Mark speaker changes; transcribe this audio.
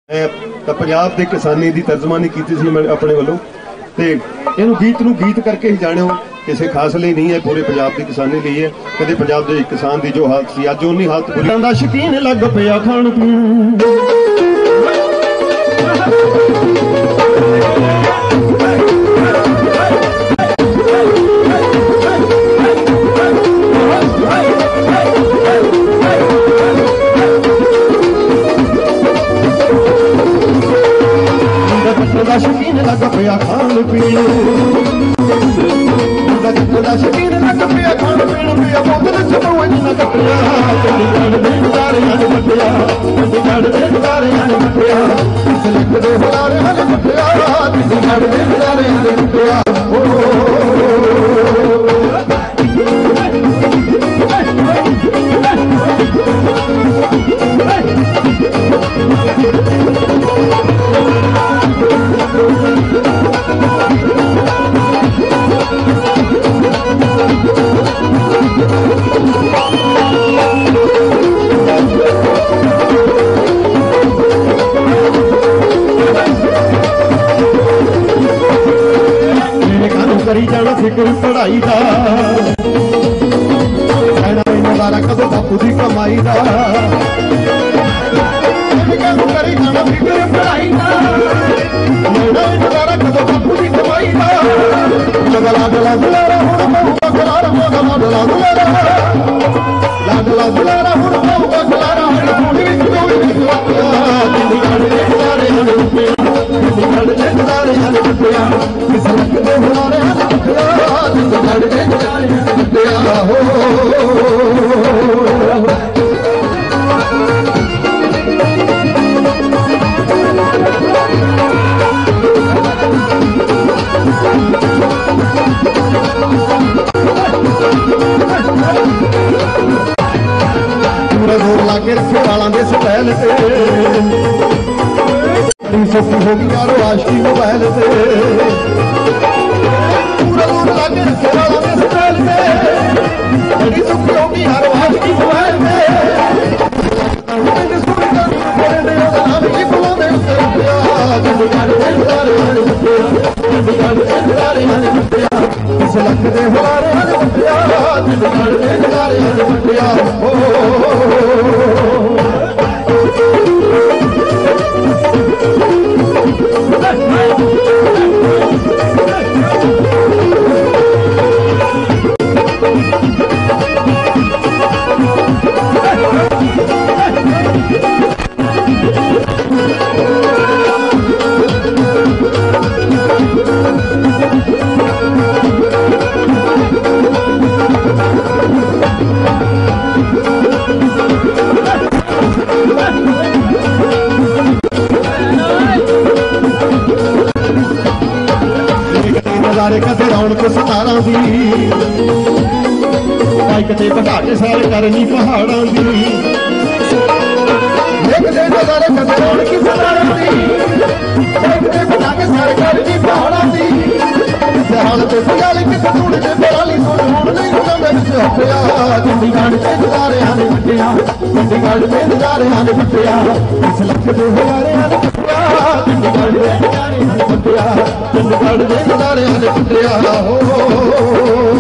Speaker 1: ਤਾਂ ਪੰਜਾਬ ਦੇ ਕਿਸਾਨੀ ਦੀ ਤਰਜਮਾਨੀ ਕੀਤੀ ਸੀ ਮੈਂ ਆਪਣੇ ਵੱਲੋਂ ਤੇ ਇਹਨੂੰ ਗੀਤ ਕਰਕੇ ਹੀ ਜਾਣਿਓ ਕਿਸੇ ਖਾਸ ਲਈ ਨਹੀਂ ਹੈ, ਪੂਰੇ ਪੰਜਾਬ ਦੀ ਕਿਸਾਨੀ ਲਈ ਹੈ। ਕਦੇ ਪੰਜਾਬ ਦੇ ਕਿਸਾਨ ਦੀ ਜੋ ਹਾਲਤ ਸੀ ਅੱਜ ਉਨੀ ਹਾਲਤ ਬੁਰੀ ਦਾ ਸ਼ਕੀਨ ਲੱਗ ਪਿਆ ਖਾਣ ਪੀਣ शकीन लग पिया खान पीन शकीन लग पिया खान पीन पिया बोतल चमोज न कटिया चंडीगढ़ दे नजारे हन कटिया चंडीगढ़ दे नजारे हन कटिया सिलक दे हुलारे हन कटिया चंडीगढ़ दे नजारे हन कटिया करी जाना फिक्र पढ़ाई का नजारा कदों बापू की कमाई का करी जाना फिक्र पढ़ाई का नजारा कदों बापू की कमाई का लाडला दुलारा हुण पऊगा खलारा लाडला दुलारा लाडला दुलारा हुण पऊगा खलारा हुण विच कोई चंडीगढ़ दे नजारे हन रुपया चंडीगढ़ दे नजारे हन रुपया सिलक दे हुलारे हन चंडीगढ़ दे नजारे हन रुपया हो जोर लाके रखे वालों के स्टैल से सस्ती होगी यारो आशकी मोबाइल से पूरा जोर लाके रखे वालों के स्टैल से बड़ी सुखी होगी यारो आशकी मोबाइल से लख दे हुलारे हन बटिया चंडीगढ़ दे नजारे हन बटिया नजारे कदे रौनक सतारा दी बाइक ते बढ़ा के सैर करनी पहाड़ां दी नजारे कदे रौनक सतारा दी बाइक ते बढ़ा के सैर करनी पहाड़ां दी सियाल ते सियाल किते टूट के पराली सुन हुण नहीं हुंदा मैं विच हप्पिया चंडीगढ़ दे नजारे हन बटिया चंडीगढ़ दे नजारे हन बटिया इस लख दे हुलारे हन बटिया चंडीगढ़ दे नजारे हन बटिया चंडीगढ़ दे नजारे हन बटिया हो